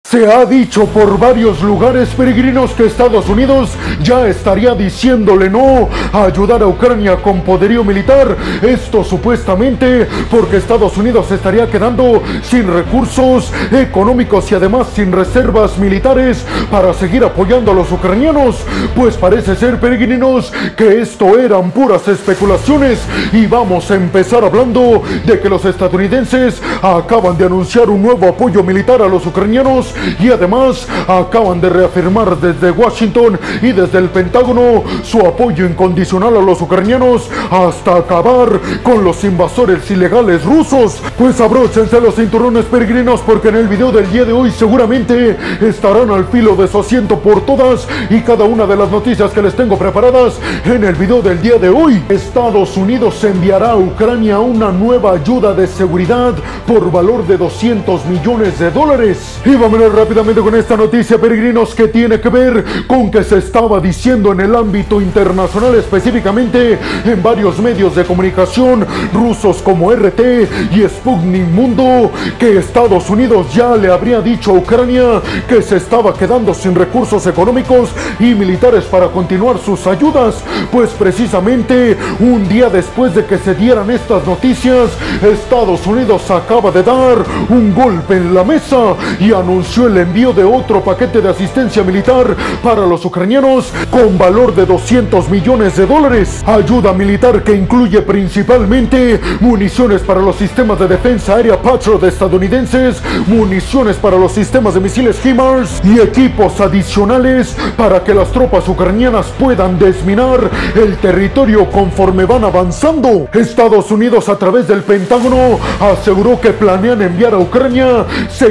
Se ha dicho por varios lugares, peregrinos, que Estados Unidos ya estaría diciéndole no a ayudar a Ucrania con poderío militar. Esto supuestamente porque Estados Unidos estaría quedando sin recursos económicos y además sin reservas militares para seguir apoyando a los ucranianos. Pues parece ser, peregrinos, que esto eran puras especulaciones, y vamos a empezar hablando de que los estadounidenses acaban de anunciar un nuevo apoyo militar a los ucranianos y además acaban de reafirmar desde Washington y desde el Pentágono su apoyo incondicional a los ucranianos hasta acabar con los invasores ilegales rusos. Pues abróchense los cinturones, peregrinos, porque en el video del día de hoy seguramente estarán al filo de su asiento por todas y cada una de las noticias que les tengo preparadas en el video del día de hoy. Estados Unidos enviará a Ucrania una nueva ayuda de seguridad por valor de $200 millones. Y vámonos rápidamente con esta noticia, peregrinos, que tiene que ver con que se estaba diciendo en el ámbito internacional, específicamente en varios medios de comunicación rusos como RT y Sputnik Mundo, que Estados Unidos ya le habría dicho a Ucrania que se estaba quedando sin recursos económicos y militares para continuar sus ayudas. Pues precisamente un día después de que se dieran estas noticias, Estados Unidos acaba de dar un golpe en la mesa y anunció el envío de otro paquete de asistencia militar para los ucranianos con valor de $200 millones. Ayuda militar que incluye principalmente municiones para los sistemas de defensa aérea Patriot estadounidenses, municiones para los sistemas de misiles HIMARS y equipos adicionales para que las tropas ucranianas puedan desminar el territorio conforme van avanzando. Estados Unidos, a través del Pentágono, aseguró que planean enviar a Ucrania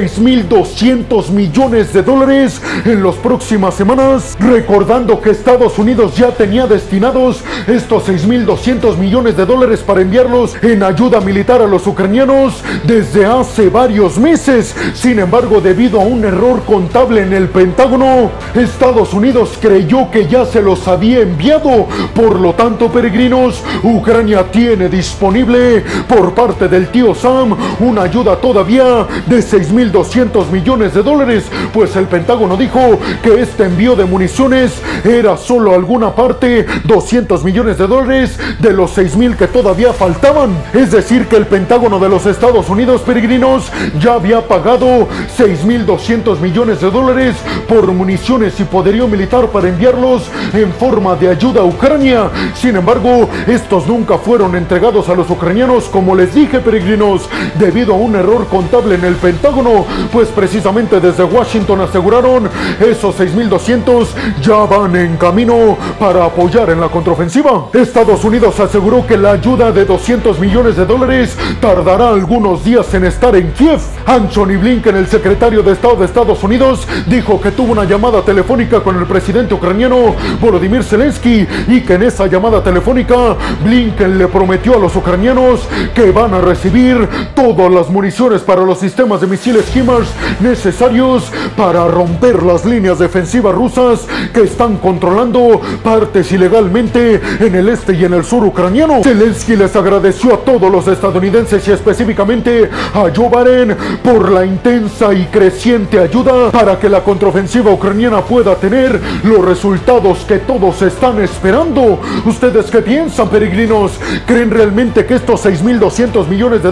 $6,200 millones en las próximas semanas, recordando que Estados Unidos ya tenía destinados estos $6,200 millones para enviarlos en ayuda militar a los ucranianos desde hace varios meses. Sin embargo, debido a un error contable en el Pentágono, Estados Unidos creyó que ya se los había enviado. Por lo tanto, peregrinos, Ucrania tiene disponible por parte del tío Sam una ayuda todavía de $6,200 millones, pues el Pentágono dijo que este envío de municiones era solo alguna parte, $200 millones de los 6,000 que todavía faltaban. Es decir, que el Pentágono de los Estados Unidos, peregrinos, ya había pagado $6,200 millones por municiones y poderío militar para enviarlos en forma de ayuda a Ucrania. Sin embargo, estos nunca fueron entregados a los ucranianos, como les dije, peregrinos, debido a un error contable en el Pentágono. Pues precisamente desde Washington aseguraron esos 6,200 ya van en camino para apoyar en la contraofensiva. Estados Unidos aseguró que la ayuda de $200 millones tardará algunos días en estar en Kiev. Antony Blinken, el secretario de Estado de Estados Unidos, dijo que tuvo una llamada telefónica con el presidente ucraniano Volodymyr Zelensky y que en esa llamada telefónica Blinken le prometió a los ucranianos que van a recibir todas las municiones para los sistemas de misiles HIMARS necesarios para romper las líneas defensivas rusas que están controlando partes ilegalmente en el este y en el sur ucraniano. Zelensky les agradeció a todos los estadounidenses y específicamente a Joe Biden por la intensa y creciente ayuda para que la contraofensiva ucraniana pueda tener los resultados que todos están esperando. ¿Ustedes qué piensan, peregrinos? ¿Creen realmente que estos $6,200 millones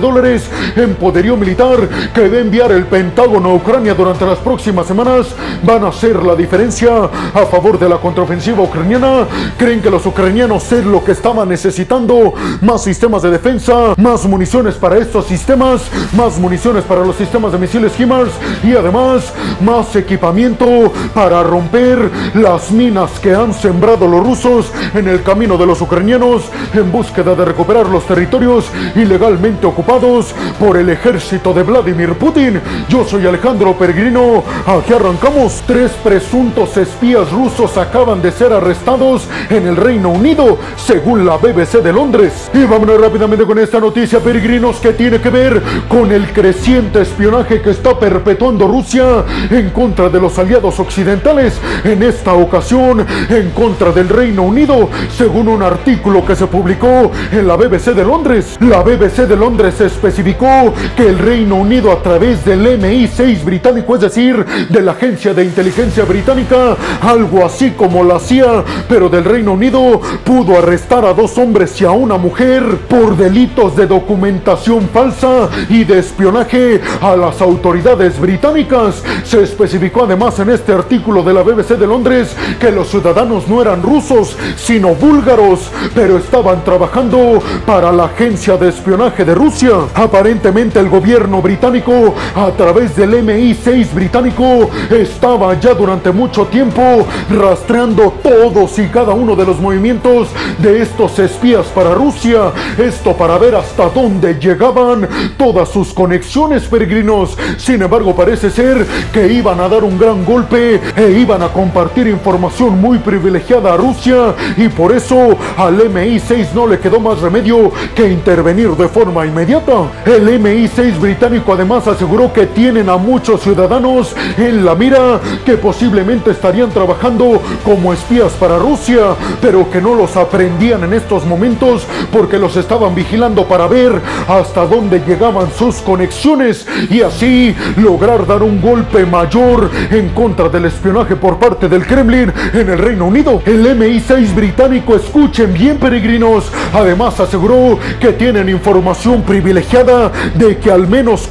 en poderío militar que debe enviar el Pentágono a Ucrania durante las próximas semanas van a hacer la diferencia a favor de la contraofensiva ucraniana? ¿Creen que los ucranianos es lo que estaban necesitando? Más sistemas de defensa, más municiones para estos sistemas, más municiones para los sistemas de misiles HIMARS y además más equipamiento para romper las minas que han sembrado los rusos en el camino de los ucranianos en búsqueda de recuperar los territorios ilegalmente ocupados por el ejército de Vladimir Putin. Yo soy Alejandro Peregrino, aquí arrancamos. 3 presuntos espías rusos acaban de ser arrestados en el Reino Unido, según la BBC de Londres. Y vámonos rápidamente con esta noticia, peregrinos, que tiene que ver con el creciente espionaje que está perpetuando Rusia en contra de los aliados occidentales, en esta ocasión en contra del Reino Unido, según un artículo que se publicó en la BBC de Londres. La BBC de Londres especificó que el Reino Unido, a través del MI6 británico, británico, es decir, de la agencia de inteligencia británica, algo así como la CIA, pero del Reino Unido, pudo arrestar a 2 hombres y a una mujer por delitos de documentación falsa y de espionaje a las autoridades británicas. Se especificó además en este artículo de la BBC de Londres que los ciudadanos no eran rusos, sino búlgaros, pero estaban trabajando para la agencia de espionaje de Rusia. Aparentemente el gobierno británico, a través del MI6 británico, estaba ya durante mucho tiempo rastreando todos y cada uno de los movimientos de estos espías para Rusia, esto para ver hasta dónde llegaban todas sus conexiones, peregrinos. Sin embargo, parece ser que iban a dar un gran golpe e iban a compartir información muy privilegiada a Rusia, y por eso al MI6 no le quedó más remedio que intervenir de forma inmediata. El MI6 británico además aseguró que tienen a muchos ciudadanos en la mira que posiblemente estarían trabajando como espías para Rusia, pero que no los aprendían en estos momentos porque los estaban vigilando para ver hasta dónde llegaban sus conexiones y así lograr dar un golpe mayor en contra del espionaje por parte del Kremlin en el Reino Unido. El MI6 británico, escuchen bien, peregrinos, además aseguró que tienen información privilegiada de que al menos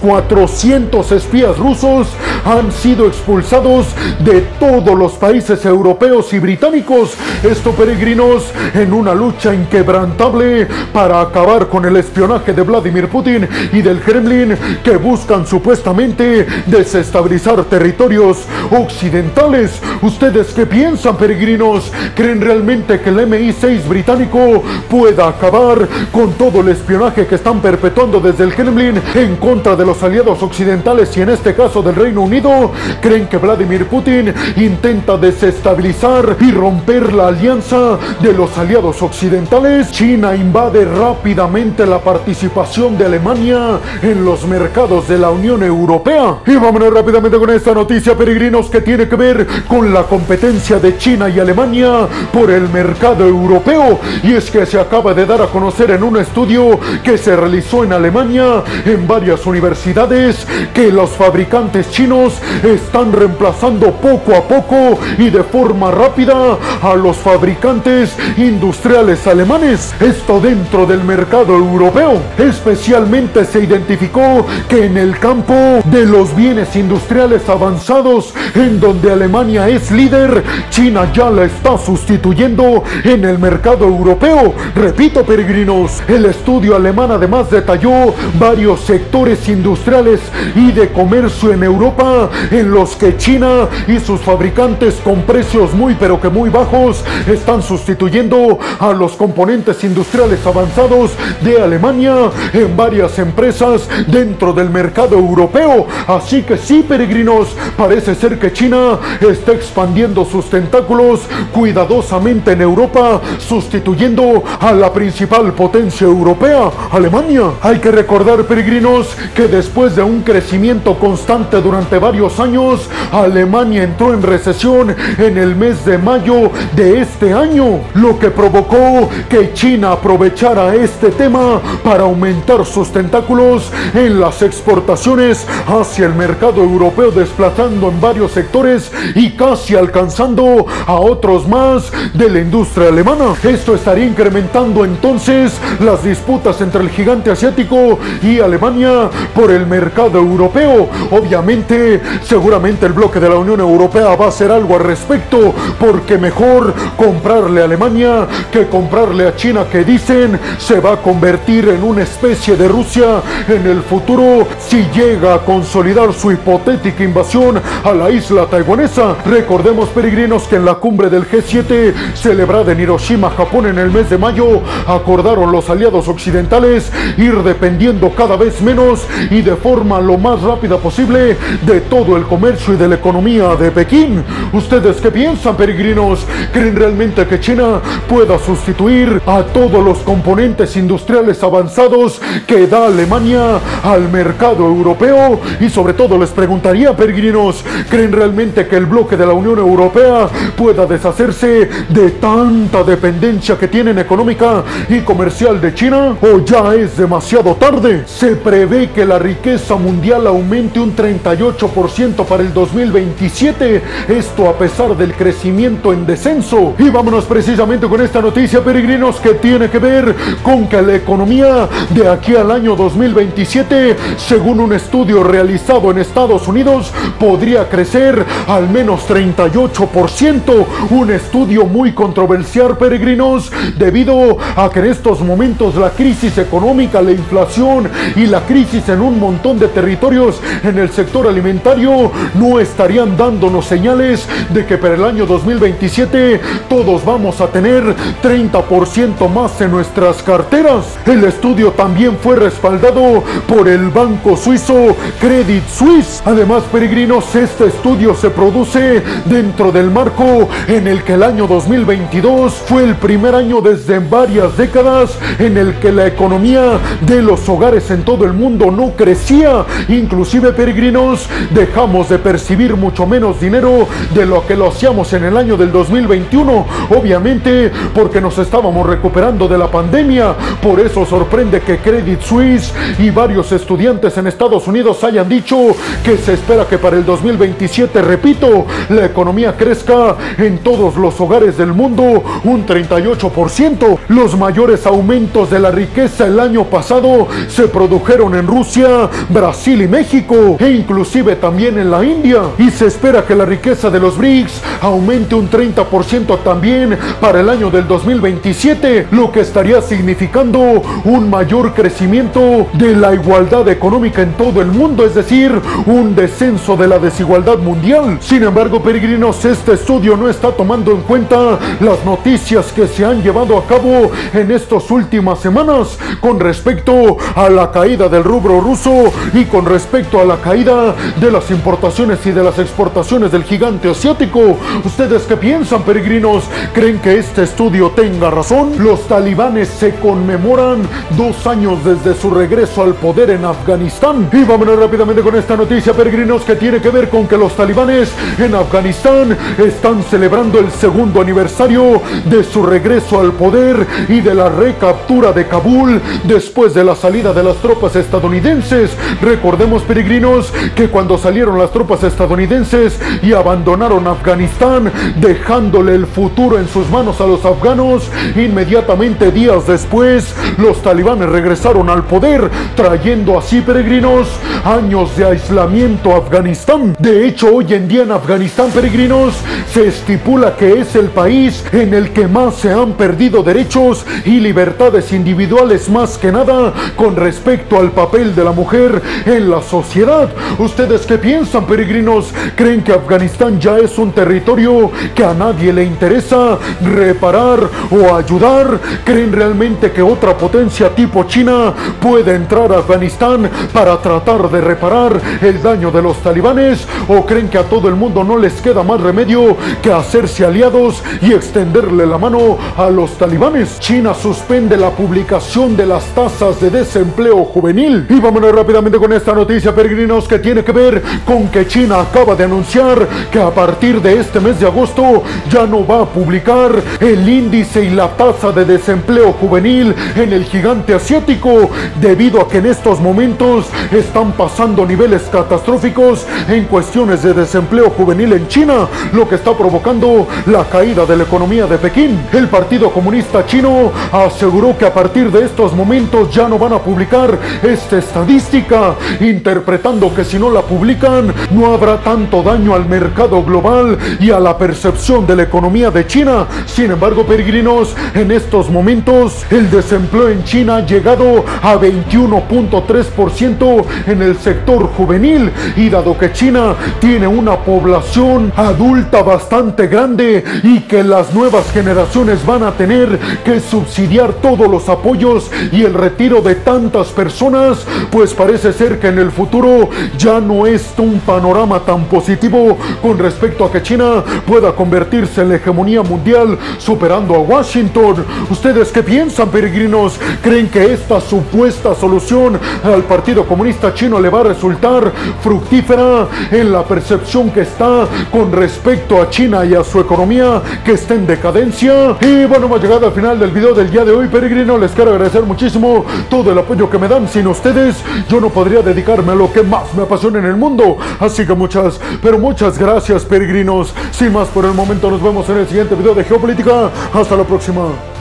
400 espías rusos han sido expulsados de todos los países europeos y británicos. Esto, peregrinos, en una lucha inquebrantable para acabar con el espionaje de Vladimir Putin y del Kremlin, que buscan supuestamente desestabilizar territorios occidentales. ¿Ustedes qué piensan, peregrinos? ¿Creen realmente que el MI6 británico pueda acabar con todo el espionaje que están perpetuando desde el Kremlin en contra de los aliados occidentales y en este caso del Reino Unido? ¿Creen que Vladimir Putin intenta desestabilizar y romper la alianza de los aliados occidentales? China invade rápidamente la participación de Alemania en los mercados de la Unión Europea. Y vámonos rápidamente con esta noticia, peregrinos, que tiene que ver con la competencia de China y Alemania por el mercado europeo. Y es que se acaba de dar a conocer en un estudio que se realizó en Alemania en varias universidades que los fabricantes chinos están reemplazando poco a poco y de forma rápida a los fabricantes industriales alemanes. Esto dentro del mercado europeo. Especialmente se identificó que en el campo de los bienes industriales avanzados, en donde Alemania es líder, China ya la está sustituyendo en el mercado europeo. Repito, peregrinos, el estudio alemán además detalló varios sectores industriales y de comercio en Europa en los que China y sus fabricantes con precios muy pero que muy bajos están sustituyendo a los componentes industriales avanzados de Alemania en varias empresas dentro del mercado europeo. Así que sí, peregrinos, parece ser que China está expandiendo sus tentáculos cuidadosamente en Europa, sustituyendo a la principal potencia europea, Alemania. Hay que recordar, peregrinos, que después de un crecimiento constante durante varios años, Alemania entró en recesión en el mes de mayo de este año, lo que provocó que China aprovechara este tema para aumentar sus tentáculos en las exportaciones hacia el mercado europeo, desplazando en varios sectores y casi alcanzando a otros más de la industria alemana. Esto estaría incrementando entonces las disputas entre el gigante asiático y Alemania por el mercado europeo. Obviamente, seguramente el bloque de la Unión Europea va a hacer algo al respecto, porque mejor comprarle a Alemania que comprarle a China, que dicen se va a convertir en una especie de Rusia en el futuro si llega a consolidar su hipotética invasión a la isla taiwanesa. Recordemos, peregrinos, que en la cumbre del G7 celebrada en Hiroshima, Japón, en el mes de mayo, acordaron los aliados occidentales ir dependiendo cada vez menos y de forma lo más rápida posible de todo el comercio y de la economía de Pekín. ¿Ustedes qué piensan, peregrinos? ¿Creen realmente que China pueda sustituir a todos los componentes industriales avanzados que da Alemania al mercado europeo? Y sobre todo les preguntaría, peregrinos, ¿creen realmente que el bloque de la Unión Europea pueda deshacerse de tanta dependencia que tienen económica y comercial de China, o ya es demasiado tarde. Se prevé que la riqueza mundial aumente un 38% para el 2027, esto a pesar del crecimiento en descenso. Y vámonos precisamente con esta noticia, peregrinos, que tiene que ver con que la economía de aquí al año 2027, según un estudio realizado en Estados Unidos, podría crecer al menos 38%, un estudio muy controversial, peregrinos, debido a que en estos momentos la crisis económica, la inflación y la crisis en un montón de territorios en el sector alimentario no estarían dándonos señales de que para el año 2027 todos vamos a tener 30% más en nuestras carteras. El estudio también fue respaldado por el banco suizo Credit Suisse. Además, peregrinos, este estudio se produce dentro del marco en el que el año 2022 fue el primer año desde varias décadas en el que la economía de los hogares en todo el mundo no crecía. Inclusive, peregrinos, dejamos de percibir mucho menos dinero de lo que lo hacíamos en el año del 2021, obviamente porque nos estábamos recuperando de la pandemia. Por eso sorprende que Credit Suisse y varios estudiantes en Estados Unidos hayan dicho que se espera que para el 2027, repito, la economía crezca en todos los hogares del mundo un 38%. Los mayores aumentos de la riqueza el año pasado se produjeron en Rusia, Brasil y México, e inclusive también en la India. Y se espera que la riqueza de los BRICS aumente un 30% también para el año del 2027, lo que estaría significando un mayor crecimiento de la igualdad económica en todo el mundo, es decir, un descenso de la desigualdad mundial. Sin embargo, peregrinos, este estudio no está tomando en cuenta las noticias que se han llevado a cabo en estas últimas semanas con respecto a la caída del rublo ruso y con respecto a la caída de las importaciones y de las exportaciones del gigante asiático. ¿Ustedes qué piensan, peregrinos? ¿Creen que este estudio tenga razón? Los talibanes se conmemoran 2 años desde su regreso al poder en Afganistán. Y vámonos rápidamente con esta noticia, peregrinos, que tiene que ver con que los talibanes en Afganistán están celebrando el 2º aniversario de su regreso al poder y de la recaptura de Kabul después de la salida de las tropas estadounidenses. Recordemos, peregrinos, que cuando salieron las tropas estadounidenses y abandonaron Afganistán, dejándole el futuro en sus manos a los afganos, inmediatamente días después los talibanes regresaron al poder, trayendo así, peregrinos, años de aislamiento a Afganistán. De hecho, hoy en día en Afganistán, peregrinos, se estipula que es el país en el que más se han perdido derechos y libertades individuales, más que nada con respecto al papel de la mujer en la sociedad. ¿Ustedes qué piensan, peregrinos? ¿Creen que Afganistán ya es un territorio que a nadie le interesa reparar o ayudar? ¿Creen realmente que otra potencia tipo China puede entrar a Afganistán para tratar de reparar el daño de los talibanes? ¿O creen que a todo el mundo no les queda más remedio que hacerse aliados y extenderle la mano a los talibanes? China suspende la publicación de las tasas de desempleo juvenil. Y vámonos rápidamente con esta noticia, peregrinos, que tiene que ver con que China acaba de anunciar que a partir de este mes de agosto ya no va a publicar el índice y la tasa de desempleo juvenil en el gigante asiático, debido a que en estos momentos están pasando niveles catastróficos en cuestiones de desempleo juvenil en China, lo que está provocando la caída de la economía de Pekín. El Partido Comunista Chino aseguró que a partir de estos momentos ya no van a publicar esta estadística, interpretando que si no la publican no habrá tanto daño al mercado global y a la percepción de la economía de China. Sin embargo, peregrinos, en estos momentos el desempleo en China ha llegado a 21.3% en el sector juvenil, y dado que China tiene una población adulta bastante grande y que las nuevas generaciones van a tener que subsidiar todos los apoyos y el retiro de tantas personas, pues parece ser que en el futuro ya no es un panorama tan positivo con respecto a que China pueda convertirse en la hegemonía mundial superando a Washington. ¿Ustedes qué piensan, peregrinos? ¿Creen que esta supuesta solución al Partido Comunista Chino le va a resultar fructífera en la percepción que está con respecto a China y a su economía que está en decadencia. Y bueno, hemos llegado al final del video del día de hoy, peregrino. Les quiero agradecer muchísimo todo el apoyo que me dan. Sin ustedes yo no podría dedicarme a lo que más me apasiona en el mundo. Así que muchas, pero muchas gracias, peregrinos. Sin más por el momento, nos vemos en el siguiente video de Geopolítica. Hasta la próxima.